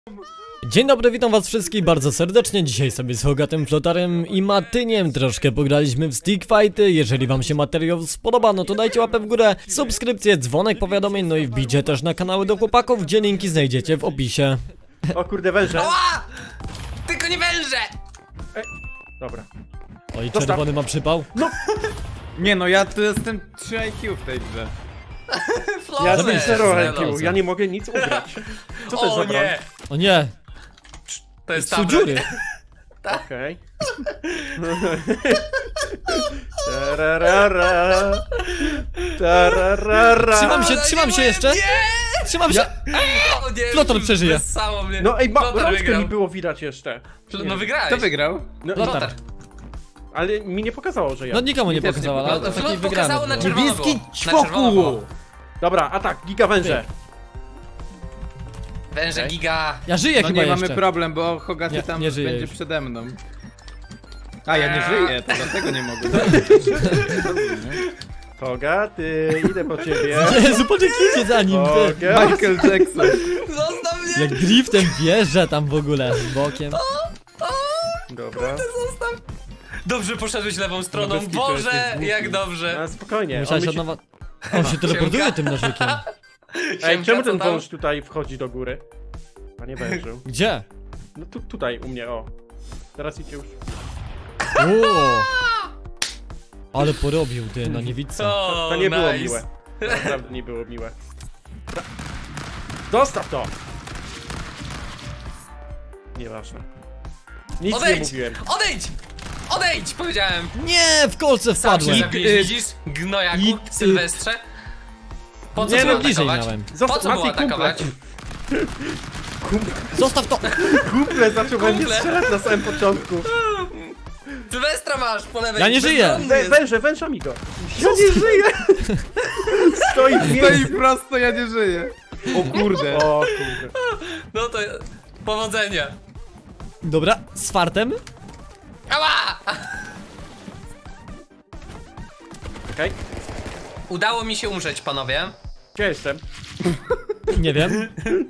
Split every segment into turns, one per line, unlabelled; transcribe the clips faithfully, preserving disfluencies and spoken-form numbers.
Dzień dobry, witam was wszystkich bardzo serdecznie. Dzisiaj sobie z Hogatym, Flotarem i Matyniem troszkę pograliśmy w Stickfighty. Jeżeli wam się materiał spodoba, no to dajcie łapę w górę, subskrypcję, dzwonek powiadomień, no i wbijcie też na kanały do chłopaków, gdzie linki znajdziecie w opisie.
O kurde, węże!
Ała! Tylko nie węże!
Ej, dobra.
Oj,
Zostaw.
czerwony ma przypał.
Nie no, ja tu jestem trzy I Q w tej grze.
Ja
Flores,
jestem zero I Q,
Flores.
ja nie mogę nic ugrać. Co to jest za
O
broń?
nie!
O nie,
To jest
są
tablet.
dziury.
Okej. Tararara. Tararara.
Trzymam się,
Ale
trzymam
nie
się
moje-
jeszcze.
Nie!
Trzymam się.
O nie!
Flotar przeżyje.
Wessało mnie.
No ej, ma,
Flotar
rączkę
wygrał.
mi było widać jeszcze.
No wygrałeś.
Kto wygrał?
No,
Flotar.
Flotar.
ale mi nie pokazało, że ja.
No nikomu nie
Mi też nie
pokazała, ale
pokazało.
to taki
Flot pokazało na
wygrany był.
czerwono było.
Niebieski
Na czerwono było.
ćwoku!
Dobra, atak, giga węże.
Węże
Okej.
giga.
Ja żyję
No
chyba
nie,
jeszcze.
mamy problem, bo Hogaty
Nie,
tam
nie żyje
będzie
już.
przede mną. A, ja nie żyję, to dlatego nie mogę.
Hogaty, idę po ciebie.
Jezu, poczekajcie za nim, ty.
Hogaty.
Michael Jackson.
Zostaw mnie!
Jak driftem wjeżdża tam w ogóle, bokiem.
Dobra.
Zostaw! Dobrze poszedłeś lewą stroną.
No bez kitu
Boże,
jesteś
jak
głupi.
dobrze.
A spokojnie. On
Musiałeś
myśli...
od nowa... On się teleportuje tym nożykiem.
Ej,
Siemka,
czemu
co
ten
tam?
wąż tutaj wchodzi do góry? Panie wężu.
Gdzie?
No tu, tutaj u mnie, o. Teraz idźcie już.
O! Ale porobił ty na niewidce.
O,
To nie było
nice.
miłe. Naprawdę nie było miłe. Ra- Zostaw to! Nieważne. Nic nie
Odejdź!
mówiłem.
Odejdź! Odejdź! Powiedziałem.
Nie, w kolce
Sam się
wpadłem.
zabiłeś, widzisz? Gnojaku,
I-
Sylwestrze. Po co
Nie,
było
no,
bliżej
atakować?
miałem.
Po
Zostaw,
co było
Mati, kumple.
atakować?
Zostaw to!
Kumple zaczął we mnie
Kumple.
strzelać na samym początku.
Sylwestra masz po lewej.
Ja nie żyję.
bezbronny
Wę,
jest.
węże, wężami go. Ja nie żyję! Stoi w
Stoi
miejscu.
prosto, ja nie żyję. O kurde.
O kurde.
No to powodzenia.
Dobra, z fartem.
Ała!
Okej,
Udało mi się umrzeć, panowie.
gdzie jestem?
Nie wiem.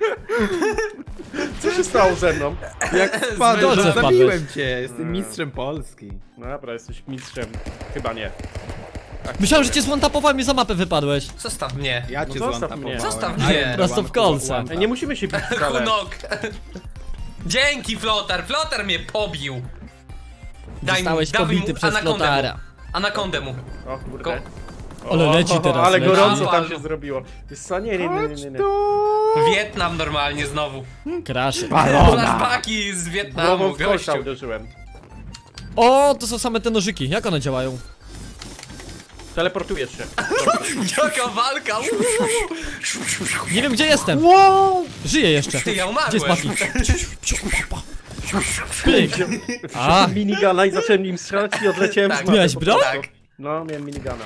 Co się stało ze mną?
Jak spadłem,
Dobrze
to zabiłem
wpadłeś.
cię. Jestem mistrzem Polski.
Dobra, jesteś mistrzem. Chyba nie. Tak,
Myślałem, że cię złantapowałem i za mapę wypadłeś.
Zostaw mnie.
Ja cię
zostaw
złantapowałem.
mnie.
Zostaw mnie.
Prosto w kolce.
Ej, nie musimy się bić wcale.
Hunok. Dzięki, Flotar. Flotar mnie pobił. Daj mu,
Zostałeś
dawaj
pobity
mu
przez
anakondę
Flotara.
mu. Anakondę mu.
O kurde.
Go.
Ale leci
O,
teraz,
Ale
leci.
gorąco tam
Palu.
się zrobiło. Wiesz co? Nie, nie, nie, nie, nie, nie.
Wietnam normalnie znowu.
Kraszy.
Flashbacki z Wietnamu,
Głową w kościa
gościu.
uderzyłem.
O, to są same te nożyki. Jak one działają?
Teleportujesz się.
Jaka walka!
Nie wiem, gdzie jestem.
Wow!
Żyję jeszcze.
Ty, ja
Gdzie jest
umarłem.
Mati? Pyk. A,
Minigana i zacząłem nim strzelać i odleciałem
Tak.
z mapy
Miałeś
po
broń?
prostu.
Tak.
No, miałem minigana.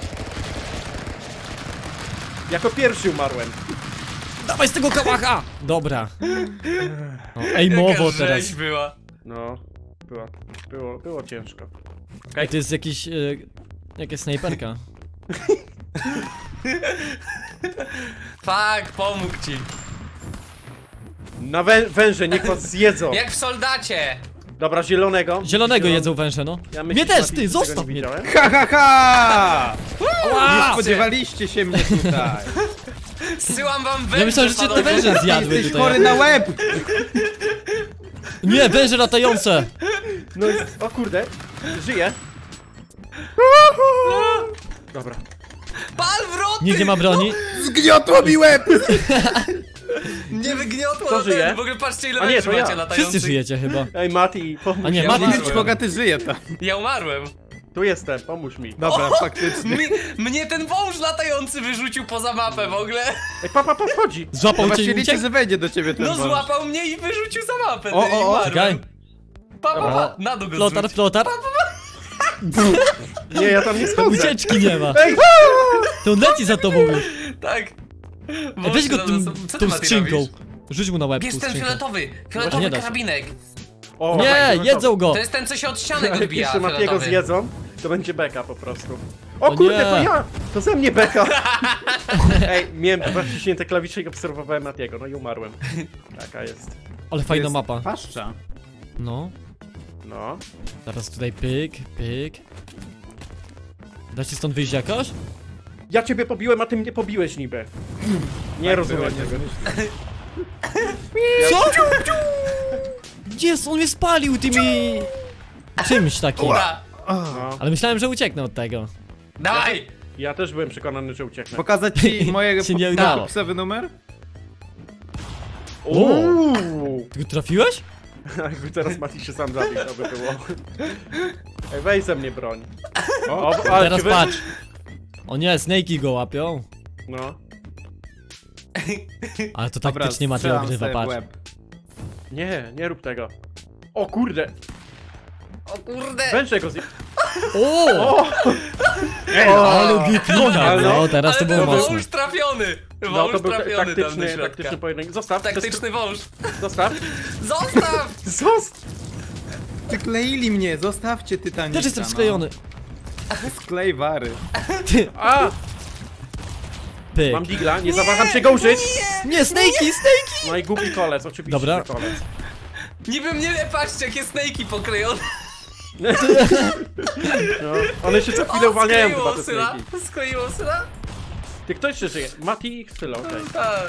Jako pierwszy umarłem.
dawaj z tego kałacha. Dobra. O, ej, mowo
Jaka
teraz.
rzeź była.
No, było, było, było ciężko.
Ej, to jest jakiś... Y, jakaś snajperka.
Fak, pomógł ci.
Na wę węże, niech was zjedzą.
Jak w soldacie.
Dobra, zielonego.
Zielonego
Zielon-
jedzą węże, no.
Ja
Mnie
myślę,
też,
Mati,
ty,
że tego
zostaw
nie
mnie.
widziałem.
Ha ha ha! Nie
Ła!
spodziewaliście się mnie tutaj.
Zsyłam wam węże,
Ja myślałem, że cię te
panowie.
węże zjadły
Jesteś
tutaj.
chory na łeb.
Nie, węże latające.
No i, o kurde, żyję. Dobra.
Pal wroty!
Nikt nie ma broni.
Zgniotło mi łeb.
Nie wygniotło
Kto
na
żyje?
ten. W ogóle patrzcie ile
A nie,
węży
to ja.
macie latających.
Wszyscy żyjecie chyba.
Ej, Mati, pomóż
A nie,
mi.
Mati.
Nie wiem, czy
umarłem.
Hogaty żyje tam.
Ja umarłem.
Tu jestem, pomóż mi.
Dobra, faktycznie.
Mi, mnie ten wąż latający wyrzucił poza mapę w ogóle.
Ej, papa, pa, wchodzi.
No
Złapał cię
właśnie
i
liczę,
uciekł.
że wejdzie do ciebie ten
No
wąż.
złapał mnie i wyrzucił za mapę.
O,
ty, i
o, o,
umarłem.
czekaj.
Pa, pa, pa.
O,
Na dół go
Flotar,
zrzuć.
flotar.
Nie, ja tam nie schodzę.
Ucieczki nie ma.
Ej,
To on leci za tobą już.
Tak.
Ej, weź go
Wąż
tym,
za- co ty,
tą
Mati,
skrzynką.
robisz?
Rzuć mu na łeb tą
Bierz ten
skrzynkę.
fioletowy.
nie
Fioletowy
da się.
karabinek.
O,
Nie,
dawaj,
jedzą go.
To jest ten, co się od ścianek
Jak
odbija.
jeszcze Matiego
fioletowy.
zjedzą, to będzie beka po prostu. O
O
kurde,
nie.
to ja! To ze mnie beka! Ej, miałem dwa wciśnięte klawisze i obserwowałem Matiego, no i umarłem. Taka jest.
Ale
To
fajna
jest
mapa.
Paszcza.
No.
No.
Teraz tutaj pyk, pyk. Da się stąd wyjść jakoś?
Ja ciebie pobiłem, a ty mnie pobiłeś niby. Nie
Tak
rozumiem
było, nie
tego.
zmyślę.
Co? Jest, on mnie spalił tymi... czymś takim.
Ura!
No.
Ale myślałem, że ucieknę od tego.
Dawaj!
Ja też byłem przekonany, że ucieknę.
Pokazać ci mojego
Się nie udało.
koksowy numer?
Uuu.
Ty go trafiłeś?
Jakby teraz Mati się sam zabił, to by było. Ej, weź ze mnie broń.
O,
O, ale
Teraz
cię wy-
patrz. O nie, snake'i go łapią.
No.
Ale to
dobra,
taktycznie Mateo
strzelam
ogrywa,
sobie w
patrz.
łeb.
Nie, nie rób tego. O kurde.
O kurde!
Węże go zje...
O!
O! Ej,
Ale gitnika,
ale
no
no,
teraz to
Ale
było
ten
mocne.
wąż trafiony!
No
Wąż
to był
trafiony tam do
taktyczny,
środka.
taktyczny pojedynek. Zostaw,
Taktyczny wąż.
Zostaw.
Zostaw!
Zostaw.
Wykleili mnie, zostawcie Titanica.
Też jestem sklejony.
No. Sklej wary.
Ty,
A!
pyk.
Mam digla, nie zawaham się go użyć.
Nie, snake'i, snake'i!
No i głupi kolec, oczywiście.
Dobra.
że kolec.
Niby mnie, patrzcie, jakie snake'i poklejone.
No, one się co chwilę uwalniają chyba
skleiło
te
syna.
snaki.
Skleiło syna?
Ty, kto jeszcze żyje? Mati i Sylo, okej.
Tak.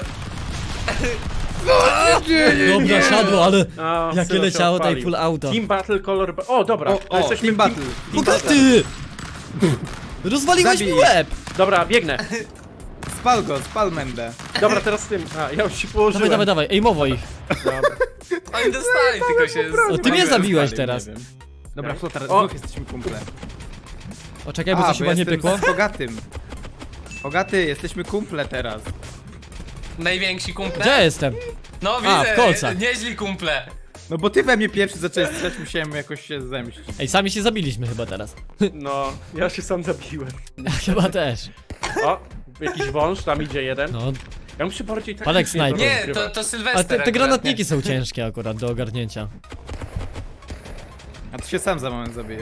Dobra, siadło, ale
A,
jakie
Sylo się
leciało tutaj
odpalił.
full auto.
Team Battle Color... ba- O, dobra,
O,
to
o,
jesteśmy
team battle.
Bogaty! Rozwaliłeś mi
Zabij.
łeb!
Dobra, biegnę.
Spal go, spal Mendę.
Dobra, teraz z tym. A, ja już się położyłem.
Dawaj, dawaj, dawaj, ejmowo ich.
Dobra.
Oni dostali, tylko się...
No ty mnie
Spal-
zabiłeś
spali,
teraz.
nie wiem. Dobra, Flotar,
O.
znów jesteśmy kumple.
O, czekaj, bo
A,
coś chyba nie
jestem
pykło.
z Bogatym. Bogaty, jesteśmy kumple teraz.
Najwięksi kumple?
Gdzie ja jestem?
No
A,
widzę,
w kolcach.
nieźli kumple.
No bo ty we mnie pierwszy zacząłeś strzelać, musiałem jakoś się zemścić.
Ej, sami się zabiliśmy chyba teraz.
No, ja się sam zabiłem.
Ja chyba też.
O, jakiś wąż, tam idzie jeden.
No,
Ja muszę bardziej tak...
Palek snajper.
Nie, to,
rozgrywać.
to Sylwester
ale te, te
akurat,
granatniki
nie?
są ciężkie akurat do ogarnięcia.
A to się sam za moment zabije.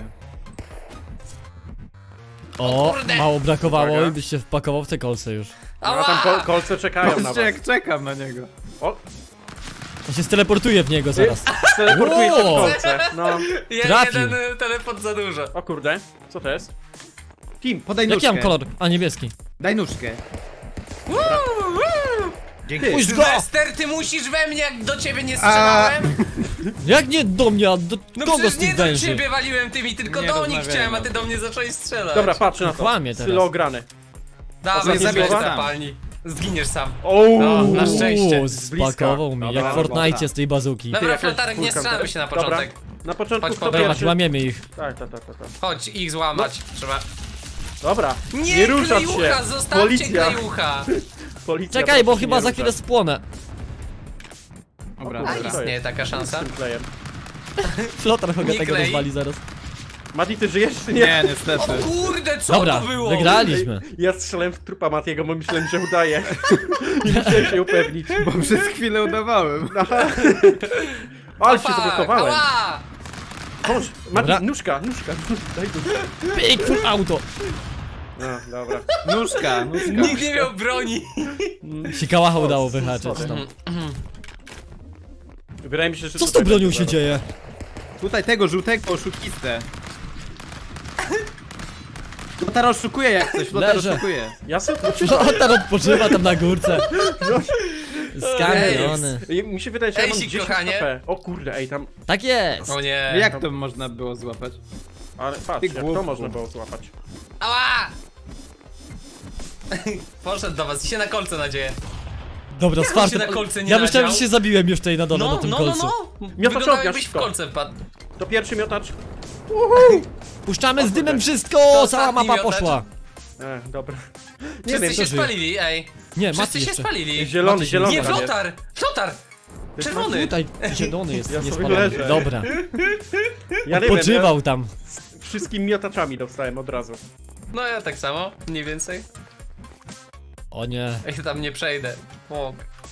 O,
kurde.
mało brakowało
Uwaga.
i byś się wpakował w te kolce już.
No, a tam kol kolce czekają na
Patrzcie
was.
jak czekam na niego.
O,
On się steleportuje w niego zaraz.
teleportuje się w
Wow.
kolce. No.
Je,
Trafił.
jeden y, teleport za dużo.
O kurde, co to jest? Team.
Podaj
Jaki
nóżkę.
mam kolor? A, niebieski.
Daj nóżkę.
Woo, woo.
Dziękuję.
Puść go!
Sylwester, ty musisz we mnie, jak do ciebie nie strzelałem.
Jak nie do mnie, a do
No
kogo z
przecież nie
tych
do
węży?
ciebie waliłem tymi, tylko
Nie
do nich
rozmawiajmy.
chciałem, a ty do mnie zacząłeś strzelać.
Dobra, patrzę na to.
Kłamie teraz.
Sylo ograny.
Dawaj,
Ostatnie
zabierz
słowa?
zapalni. Zginiesz sam.
Ooo.
No, na szczęście.
Uuu,
Z bliska.
spakował mi,
Dobra,
jak w
dobra.
Fortnite z tej bazuki.
Dobra,
jakaś
Flotarek, nie
czwórka.
strzelamy się na
Dobra.
początek.
Na początku
Chodź,
kto
podaj.
Dobra,
pierwszy?
łamiemy ich.
Tak, tak, tak, tak. tak.
Chodź, ich złamać. Trzeba.
Dobra,
Nie,
nie ruszać się.
klejucha, zostawcie
Policja.
klejucha.
Policja
Czekaj, bo
prosi
chyba
nie
za
ruszać.
chwilę spłonę.
Dobra,
A,
A
dobra.
istnieje taka szansa.
Z tym klejem.
Flotar chyba
Nie
tego
klej.
rozwali zaraz.
Mati, ty żyjesz czy nie?
Nie, niestety.
O kurde, co
Dobra,
to było?
wygraliśmy.
Ja strzelałem w trupa Matiego, bo myślałem, że udaje. I musiałem się upewnić.
Bo przez chwilę udawałem.
Ale się
Fuck,
zablokowałem.
ała!
Chodź, Mati,
Dobra.
nóżka, nóżka. Daj nóżkę.
Pyk, full auto.
No, dobra.
Nóżka, nóżka.
Nikt nie miał broni.
Sikałacha udało wyhaczyć tam.
Wydaje mi się, że
Co z
tutaj
tą bronią
będzie
się
zaraz.
dzieje?
Tutaj tego żółtego oszukistę. Flotar oszukuje jak coś, Flotar
Leżę.
oszukuje.
Ja sobie
Flotar odpoczywa tam na górce. Skampiony.
Ej, mi się wydaje, że ja mam
Ejsik,
dziesięć
kochanie.
H P. O kurde, ej tam...
Tak jest.
O nie.
No jak to można było złapać?
Ale patrz,
Ty
jak to
głupku.
można było złapać.
Ała! Poszedł do was i się na kolce nadzieję.
Dobra,
Jak on się
swarty.
na kolce nie
Ja myślałem, że
nadział?
się zabiłem już tutaj na dole,
No,
na tym
no, no,
kolcu.
no.
Miotacz
Wyglądało
ognia,
jakbyś w
szybko.
kolce wpadł.
To pierwszy miotacz.
Puszczamy z dymem wszystko,
To
cała
ostatni
mapa
miotacz.
poszła.
E, dobra.
Nie
wiem,
Wszyscy
to
się
żyje.
spalili, ej.
Nie,
Wszyscy
Mati
się
jeszcze.
spalili.
Zielony,
Mati się
zielony.
Nie,
tam jest.
Flotar! Flotar! Czerwony!
Tutaj zielony jest,
Ja
nie
sobie
spalony.
leżę.
Dobra,
Ja nie wiem,
odpoczywał tam.
ja wszystkimi miotaczami dostałem od razu.
No ja tak samo, mniej więcej.
O nie.
Ja tam nie przejdę. O.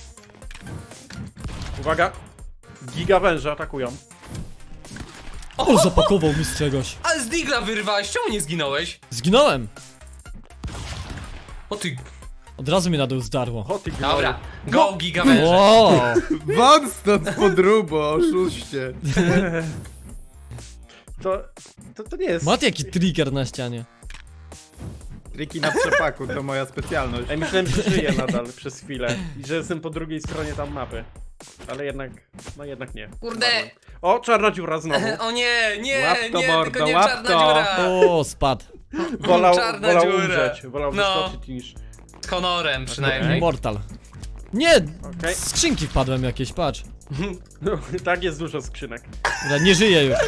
Uwaga. Giga węże atakują.
O, zapakował mi z czegoś.
Ale z digla wyrwałeś, czemu nie zginąłeś?
Zginąłem.
O ty...
Od razu mnie na dół zdarło.
O ty gnoju.
Dobra, go giga węże.
Wow.
Won stąd podrubo, oszuście.
To, to, to nie jest...
Mati, jaki trigger na ścianie.
Triki na przepaku, to moja specjalność.
Ej, myślałem, że żyję nadal przez chwilę i że jestem po drugiej stronie tam mapy. Ale jednak, no jednak nie.
Kurde.
Umarłem. O, czarna dziura znowu.
O nie, nie,
Łap to,
nie,
mordo,
tylko nie
łap
czarna
to.
dziura.
O, spadł.
Wolał,
Czarna
wolał
dziura.
umrzeć, wolał
No.
wyskoczyć niż...
Z honorem przynajmniej.
Immortal. Nie!
Okej.
Z skrzynki wpadłem jakieś, patrz.
No, tak jest dużo skrzynek.
Dobra, nie żyję już.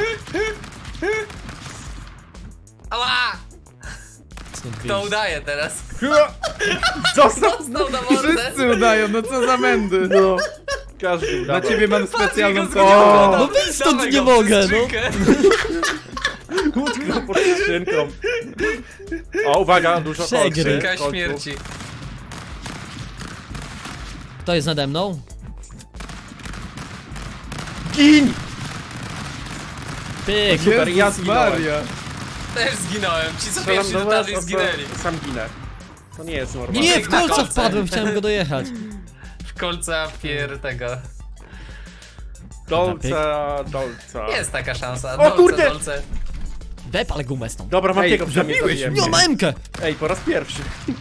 Ała! To udaje teraz.
Zostaw!
Dostał na mordę.
Wszyscy udają, no co za mędy.
No. Każdy
Dla
udawał.
ciebie mam specjalną
Patrz,
coś.
go
no wyjdź stąd,
Dawaj
nie
go
mogę,
przez
no.
skrzynkę.
Utknął pod skrzynką. O, uwaga, dużo
Przegry.
kolcy.
Skrzynka
kolców.
śmierci.
Kto jest nade mną?
Gin!
Pyk.
Super, ja
Jezus
zginąłem.
Maria.
Też zginąłem. Ci co
Strzelam
pierwsi
do was,
dotarli
a
zginęli.
Sam ginę. To nie jest normalne.
Nie, w
Na
kolca
kolce.
wpadłem, chciałem go dojechać.
W kolca pier tego.
Dolca, dolca.
Jest taka szansa.
O
Dolce,
kurde!
Dolce.
Wepal gumę stąd.
Dobra, Matiego przynajmniej
zabiłeś
zabiłem.
Nie, ma Emkę!
Ej, po raz pierwszy.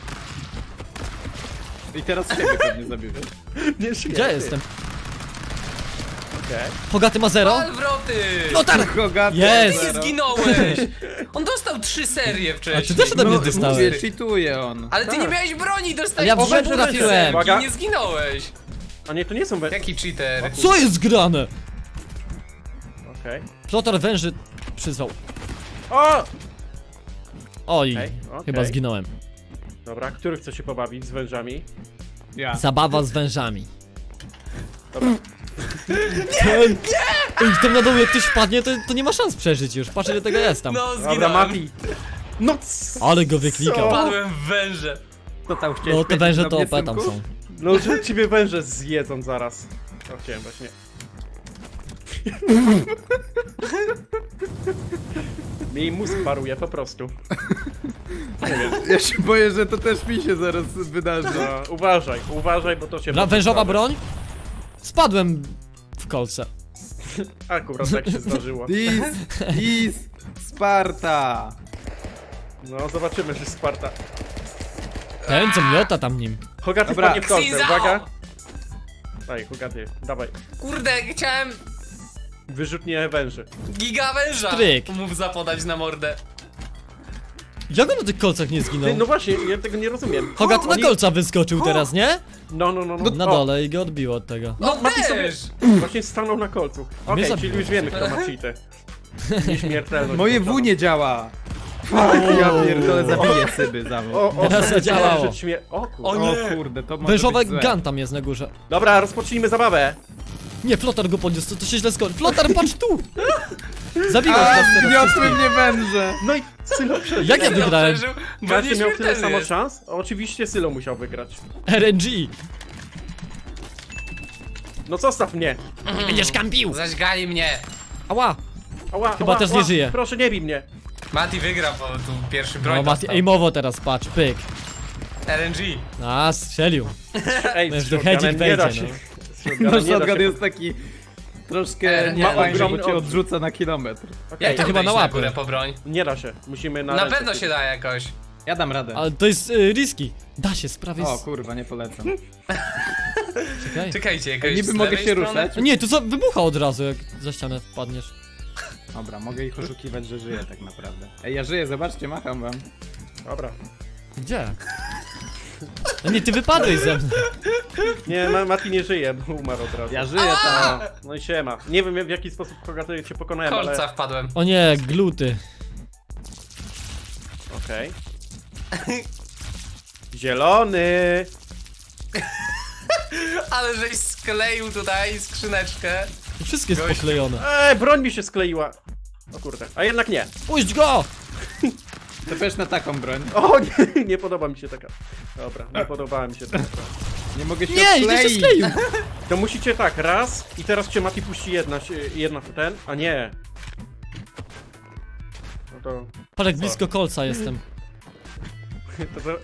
I teraz ciebie pewnie zabiję.
Nie żyję.
Gdzie
ty.
jestem?
Okej.
Hogaty ma zero?
Alwroty!
Flotar!
Hogaty
Jest!
Nie
zero.
zginąłeś! On dostał trzy serie wcześniej.
A ty też ode mnie
No,
dostałeś.
mówię, cheatuje on.
Ale ty nie miałeś broni, dostałeś
Ja w
trzy
łeb trafiłem.
Uwaga.
i nie zginąłeś.
A nie, to nie są we...
Jaki cheater?
Co jest grane?
Okej.
Flotar węży przyzwał.
O!
Oj,
Okej, okej.
chyba zginąłem.
Dobra, który chce się pobawić z wężami?
Ja.
Zabawa z wężami.
Dobra.
Ej, tam na dół jak ktoś wpadnie, to, to nie ma szans przeżyć już. Patrz ile tego jest tam.
No,
Dobra,
zginąłem.
Mati. No c-
Ale go wyklikał.
Co?
Padłem w węże.
To tam chciałeś
No te
powiedzieć
węże
na
to
mnie,
O P tam
synku?
są.
No, że ciebie węże zjedzą zaraz. To chciałem właśnie. Mi mózg paruje po prostu.
Ja się boję, że to też mi się zaraz wydarzy.
No, uważaj, uważaj, bo to się...
Dobra,
może
wężowa
stać.
broń? Spadłem w kolce.
Akurat tak się zdarzyło.
Dis, dis, Sparta.
No, zobaczymy, że Sparta.
Ten co miota tam nim.
Hogaty
Dobra.
wpadnie w kolce,
Xizao!
uwaga. Daj, Hogaty, dawaj.
Kurde, chciałem
Wyrzutnie węży.
giga węża.
Stryk.
Mów zapodać na mordę.
Jak on na tych kolcach nie
Ty,
zginął?
no właśnie, ja tego nie rozumiem.
Hogat na
Oni-
kolca wyskoczył teraz, nie?
No, no, no, no.
Na
O,
dole i go odbiło od tego.
No
Mati sobie-
też!
Właśnie stanął na kolcu. Okej,
Mnie
czyli
zabiłeś.
już wiemy, kto ma cheaty. Nieśmiertelność.
Moje W
włączona.
nie działa. Fuck, ja pierdolę, zabiję syby za
O, o,
Teraz zadziałało.
rzecz śmie- O, kurde.
O nie.
O kurde, to może
Wężowy
być złe.
gun tam jest na górze.
Dobra, rozpocznijmy zabawę.
Nie, Flotar go podniósł, to, to się źle skończy. Flotar, patrz tu! Zabiłeś
A,
nas teraz.
zniosły mnie węże.
No i Sylo przeżył.
Jak ja wygrałem?
Przeżył, bo
Każdy miał tyle
nieśmiertelny
samo
jest.
szans? Oczywiście Sylo musiał wygrać.
R N G.
No zostaw mnie.
Nie będziesz kampił!
Zaćgali mnie.
Ała!
Ała,
Chyba
ała,
też nie
ała.
żyje.
Proszę, nie bij mnie.
Mati wygra, bo tu pierwszy broń
No Mati,
dostał.
aimowo teraz, patrz, pyk.
R N G.
A, strzelił.
Ej,
Będziesz
z
do
shotgunem
hedzik
nie da
wejdzie,
się.
no.
Z shotgunem
No
nie da
shotgun
się-
jest taki troszkę
E,
nie
ma
fajny,
ogromny
bo cię
odrzut.
odrzuca na kilometr.
Jak
to
to
chyba
chyba
na
na
łapy.
górę po broń?
Nie da się. Musimy na
Na
ręce
pewno się da jakoś.
Ja dam radę.
Ale to jest y, risky. Da się, sprawy
O
z...
kurwa, nie polecam.
Czekaj.
Czekajcie, jakoś
Niby
z
mogę
lewej
się
strony?
ruszać.
Nie, to za, wybucha od razu, jak za ścianę wpadniesz.
Dobra, mogę ich oszukiwać, że żyję tak naprawdę. Ej, ja żyję, zobaczcie, macham wam.
Dobra.
Gdzie? No nie, ty wypadłeś ze mną.
Nie, Ma- Mati nie żyje, bo umarł od razu.
Ja żyję tam.
No i siema. Nie wiem w jaki sposób Hogaty cię pokonałem, ale...
Kolca wpadłem.
O nie, gluty.
Okej. Zielony!
Ale żeś skleił tutaj skrzyneczkę.
To wszystko jest
Gość.
poklejone.
Eee, broń mi się skleiła! O kurde, a jednak nie.
Puść go!
To też na taką broń.
O nie, nie podoba mi się taka. Dobra, nie podobała mi się taka.
Nie mogę się
Nie, idzie się
odkleić.
skleił!
To musicie tak, raz i teraz cię Mati puści jedna, jedna ten, a nie. No to...
Patrz jak blisko kolca jestem.
to, to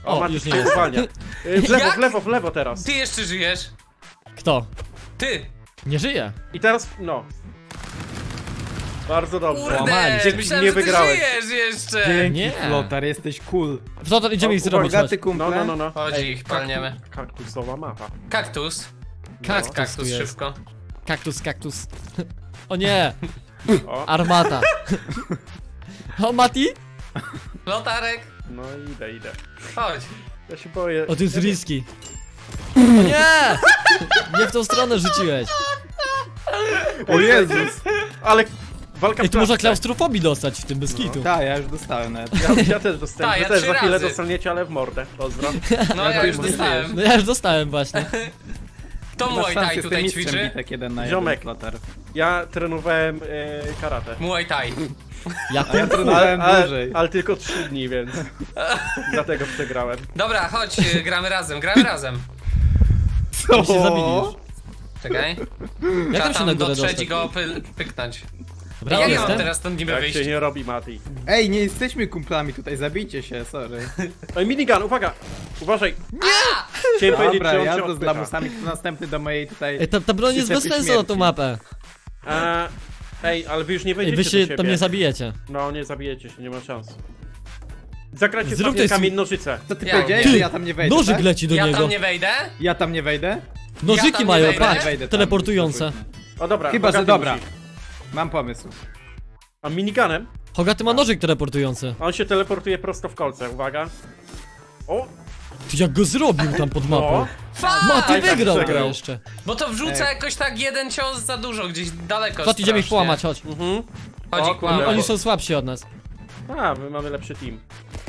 O,
O,
Mati
już nie
się
jest.
uwalnia. Y, W lewo,
Jak?
w lewo, w lewo teraz.
Ty jeszcze żyjesz?
Kto?
Ty!
Nie żyje.
I teraz, no. Bardzo dobrze.
Kurde!
Łamali.
Dzięki,
Myślałem,
nie
że ty
wygrałeś.
żyjesz jeszcze!
Dzięki,
Nie.
Flotar, jesteś cool.
Flotar, idziemy
O,
ich zrobić,
uwaga,
chodź.
Bogaty kumple.
No, no, no, no.
Chodź, ich palniemy.
Kaktusowa mapa.
Kaktus.
Kaktus, tu
Kaktus
jest.
szybko.
Kaktus, kaktus. O nie,
O,
armata. O, Mati?
Lotarek,
no idę, idę.
chodź.
Ja się boję.
O, to jest riski. O nie! Nie w tą stronę rzuciłeś.
O Jezus!
Ale walka
Ej,
w
tu można
klatce.
klaustrofobii dostać w tym beskitu.
Tak, ja już dostałem nawet.
Ja, ja też dostałem.
Ta,
Wy
ja
też
trzy
za chwilę
razy.
dostaniecie, ale w mordę. Pozdro.
No
Ja
ja
to
już
już
dostałem.
No ja już dostałem właśnie.
Kto Muay Thai tutaj ćwiczy?
Bitek jeden na
Ziomek.
jeden, Flotar.
Ja trenowałem e, karate.
Muay Thai.
Ja
A ja
tu...
trenowałem
ale,
dłużej.
ale tylko trzy dni, więc dlatego przegrałem.
Dobra, chodź, y, gramy razem, gramy razem.
My się zabilisz.
Czekaj.
Jak
Trzeba
tam się na
tam
górę
dotrzeć
dostać?
i go py pyknąć.
Dobra,
Ja
on
nie mam
jestem.
teraz stąd niby
Jak
wyjść.
się nie robi, Mati.
Ej, nie jesteśmy kumplami tutaj, zabijcie się, sorry.
Oj, minigun, uwaga! Uważaj! Chciałem powiedzieć,
Dobra,
że on
ja
się
to z
odpycha.
lamusami, kto następny do mojej tutaj...
Ej, ta, ta broń jest bez
przyczepy
sensu na tą
śmierci.
mapę.
A, ej, ale wy już nie
Ej,
wejdziecie
wy
do
się
siebie.
tam nie zabijecie.
No, nie zabijecie się, nie ma szans. Zagrajcie
Zrób
sobie
tej
kamień nożyce.
Co ty
Ja-
powiedziałeś,
Ty,
że ja tam nie wejdę,
Nożyk
tak?
leci do
Ja
niego.
tam nie wejdę?
Ja tam nie wejdę?
Nożyki
Ja tam nie
mają,
wejdę.
patrz,
Wejdę tam,
teleportujące.
O dobra,
Chyba, że
Bogaty
dobra.
musi.
Mam pomysł.
A minigunem?
Hogaty ma nożyk teleportujący.
A on się teleportuje prosto w kolce, uwaga. O!
Ty jak go zrobił tam pod mapą.
O!
Fuck!
Mati
Aj, tak
wygrał to
przegrał.
jeszcze.
Bo to wrzuca
Ej.
jakoś tak jeden cios za dużo, gdzieś daleko.
Chodź, idziemy ich
strasznie.
połamać, chodź.
Mhm.
Chodzi
O,
kłamie.
kurde.
Oni są słabsi od nas.
A, my mamy lepszy team.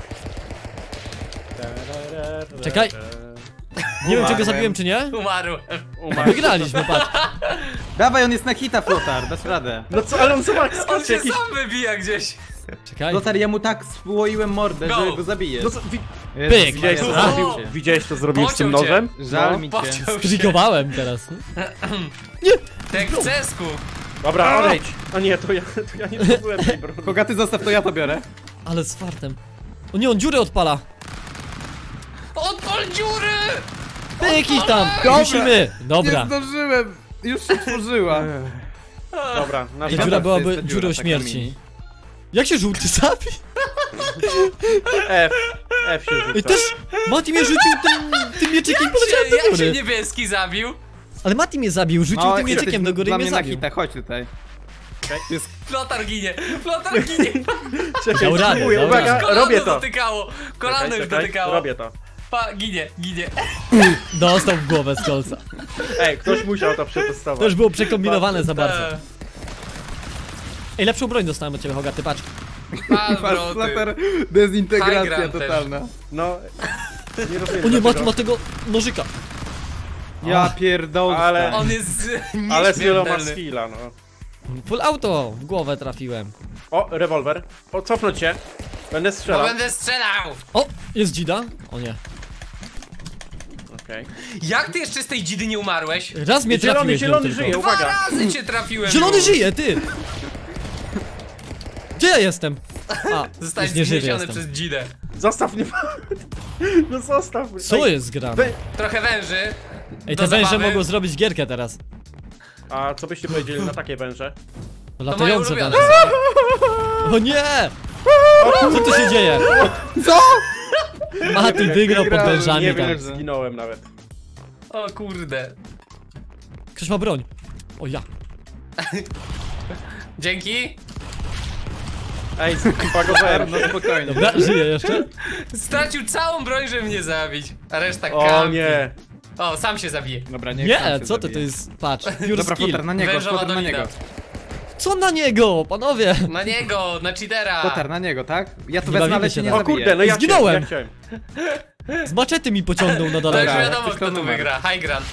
Czekaj. Nie wiem, czy go
Umarłem.
zabiłem, czy nie.
Umarł.
Umarł.
Wygraliśmy, patrz.
Dawaj, on jest na hita, Flotar, dasz radę.
No co, ale on zobacz,
On
skacze
się
jakiś...
sam wybija gdzieś.
Czekaj.
Flotar, ja mu tak spłoiłem mordę,
Go.
że go zabijesz.
No co, wi
Jezus
Pyk.
widziałeś, co
Maria,
O!
zrobił?
cię.
Widziałeś, co zrobił z tym
Pociął cię.
nożem?
Żal
No.
mi cię.
Pociął się.
Strigowałem teraz.
Tak w cesku.
Dobra, odejdź. A nie, to ja, to ja nie zdobyłem tej broni.
Kogaty zostaw, to ja to biorę.
Ale z fartem. O nie, on dziurę odpala.
Odpal dziury!
Pyk ich tam.
Dobra.
Musimy. Dobra.
Nie zdążyłem. Już się tworzyła.
Dobra, na
I
Dobra,
dziura
to
byłaby
jest ta dziura,
dziurą
taka
śmierci.
mini.
Jak się żółty zabił?
F. F się
I
rzuca.
też Mati mnie rzucił tym, tym mieczykiem i poleciałem
Się,
do
jak się
góry.
niebieski zabił?
Ale Mati mnie zabił, rzucił
No,
tym
jesteś
mieczykiem do góry i
dla
mnie
mnie na
zabił.
hita, chodź tutaj. Jest...
Flotar ginie. Flotar ginie.
Czekaj,
Dał radę,
spróbuję,
dał
uwaga,
radę.
Kolano
robię to.
dotykało. Kolano
Czekaj,
już
czekaj,
dotykało.
robię to.
Pa, ginie, ginie.
Dostał w głowę z kolca.
Ej, ktoś musiał to przetestować.
To już było przekombinowane za bardzo.
Eee,
Ej, lepszą broń dostałem od ciebie, Hogaty, patrz.
Patrz,
Pawroty.
Flotar,
High
dezintegracja
ground też.
totalna.
No, nie rozumiem
O nie, Mati
dlaczego.
ma tego nożyka.
Ja pierdolę.
Ale-
On jest
Ale z wieloma
nieśmiertelny.
skilla, no.
Full auto, w głowę trafiłem.
O, rewolwer. O, cofnąć się. Będę
No
strzelał.
będę strzelał.
O, jest dzida? O nie.
Okej.
Jak ty jeszcze z tej dzidy nie umarłeś?
Raz mnie
Zielony,
trafiłeś nią
zielony
tylko.
żyje.
Dwa
uwaga.
razy cię trafiłem.
Zielony
już.
żyje, ty! Gdzie ja jestem? A,
Zostałeś
już nie żywy
zgniesiony
jestem.
przez dzidę.
Zostaw mnie. No zostaw mnie.
Co
Ej,
jest grane?
wy-
Trochę węży.
Ej,
do
te węże
zabawy.
mogą zrobić gierkę teraz.
A co byście powiedzieli na takie węże?
To
To moje
latające
ulubione.
węże. O nie! Co tu się dzieje?
Co?
Mati
wiem, jak
wygrał pod
wygrałem,
wężami
Nie wiem,
tam.
jak zginąłem nawet.
O kurde.
Ktoś ma broń. O ja.
Dzięki.
Ej, zbagowałem
No
się.
spokojnie.
Dobra, żyje jeszcze?
Stracił całą broń, żeby mnie zabić. A reszta
O
kampi.
nie.
O, sam się zabije.
Dobra, niech sam
Nie,
się
co ty,
zabije.
to jest, patrz, pure
Dobra,
skill.
Flotar, na niego,
Wężowa
Flotar na
dolina.
niego.
Co na niego, panowie?
Na niego, na cheatera.
Flotar na niego, tak? Ja tu
Nie
wezmę, ale
bawimy
się
się
nie
tak.
O
zabiję.
kurde, no ja
Zginąłem.
Chciałem, ja chciałem.
Z maczety mi pociągnął na
To już
daleko.
Dobra.
wiadomo,
Coś
kto
to
tu
numer.
wygra. High ground.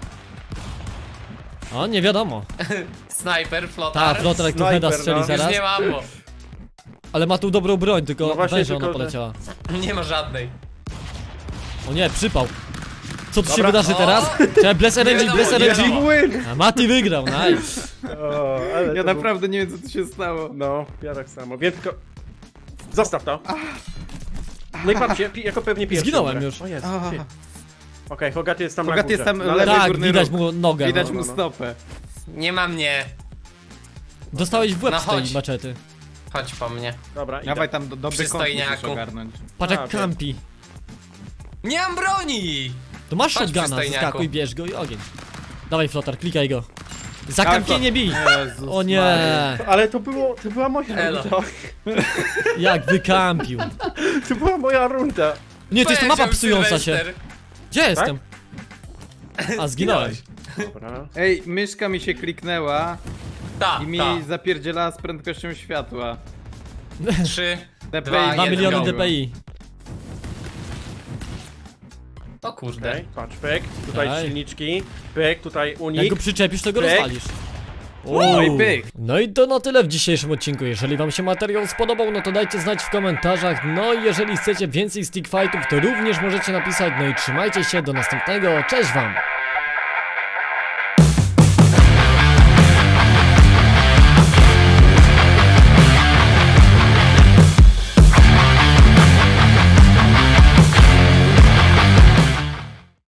O, nie wiadomo.
Sniper,
Ta,
flotar.
Flotar jak tu
Sniper,
Heda
no.
strzeli
Już
Już
zaraz.
nie mam, bo
Ale ma tu dobrą broń, tylko
No właśnie,
węża ona
tylko, że-
poleciała.
nie ma żadnej.
O nie, przypał. Co tu się
Dobra.
wydarzy
O!
teraz? Trzeba Bless R N G,
wiadomo,
Bless
nie
R N G.
wiadomo.
Win!
A Mati wygrał, nice.
O, ale
Ja
to był-
naprawdę nie wiem, co tu się stało.
No, ja tak samo. Więc tylko... Zostaw to. No i patrzcie, pi- jako pewnie pierwszy.
Zginąłem
umrę.
już.
O jest,
Aha.
ty. Okej, Hogaty jest tam
Hogaty
na
jest
górze.
tam
Na
lewej
Tak,
górny
widać
róg.
mu nogę.
Widać
no.
mu
no, no.
stopę.
Nie ma mnie.
Dostałeś w łeb
No
z tej
chodź.
maczety.
Chodź po mnie.
Dobra, idę.
Dawaj tam do, dobry kąt
Przystojniaku.
musisz ogarnąć.
Patrz
A,
jak
wiem.
kampi.
Nie mam broni!
To masz
Chodź,
shotguna,
przystojniaku.
zaskakuj, bierz go i ogień. Dawaj flotar, klikaj go. Za kampienie bij!
Jezus
O nie!
Maria.
Ale to było, to była moja
Elo.
runda.
Jak wykampił.
To była moja runda.
Nie, to jest to mapa
Powiedział
psująca się.
Sylwester.
Gdzie jestem? A, zginąłem.
Dobra.
Ej, myszka mi się kliknęła
Ta,
i mi
ta.
zapierdzielała z prędkością światła.
Trzy,
D P I
Dwa,
Dwa
jeden,
miliony
go.
D P I.
O kurde.
Okej, patrz, pyk. Tutaj
Daj.
silniczki. Pyk, tutaj
Jak
unik.
go przyczepisz, to go
Pyk.
rozwalisz.
No i
Uuu.
pyk.
No i to na tyle w dzisiejszym odcinku. Jeżeli wam się materiał spodobał, no to dajcie znać w komentarzach. No i jeżeli chcecie więcej stick fightów, to również możecie napisać. No i trzymajcie się, do następnego. Cześć wam!